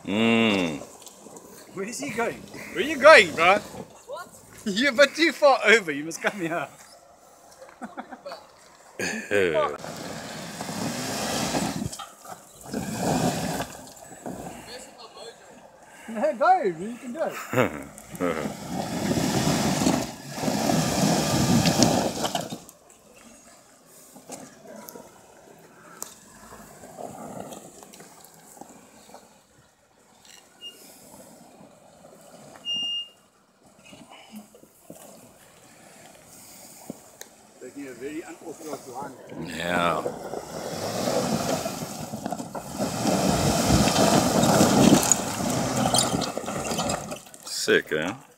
Mmm. Where's he going? Where are you going, bro? What? You're a bit too far over. You must come here. No, go. You can do it. Taking a very unorthodox line. Yeah. Sick, eh?